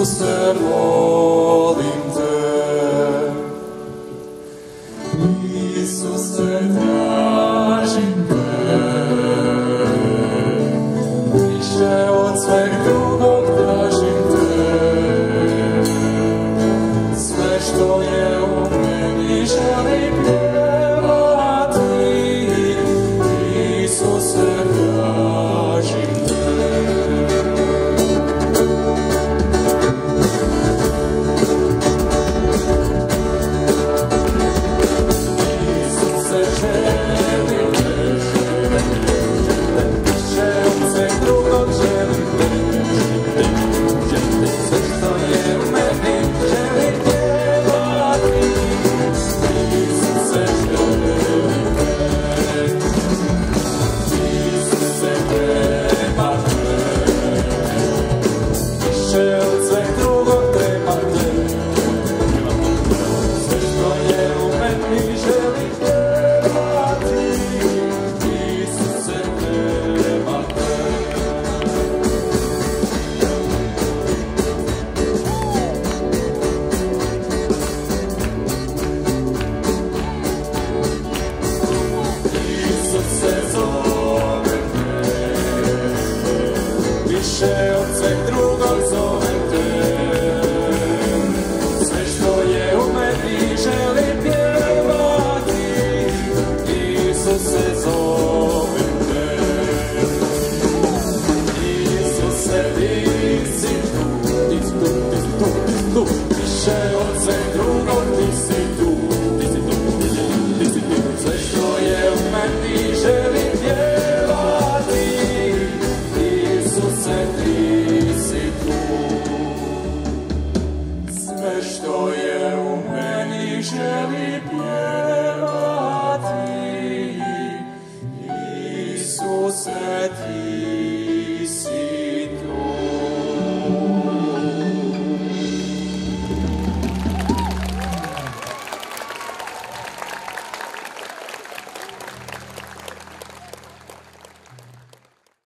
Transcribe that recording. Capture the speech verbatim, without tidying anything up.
Isuse, volim te. Isuse, tražim te. Više od sveg drugog tražim te. Sve što je u meni želim pjevati. Isuse, tražim te. Više od sveg drugog zovem te. Sve što je u meni želim pjevati. Isuse, zovem te. Isuse, ti si tu, ti si tu, ti si tu, ti si tu. Više od sveg drugog ti si tu, ti si tu, ti si tu, ti si tu. Sve što je u meni želim pjevati. Isuse, ti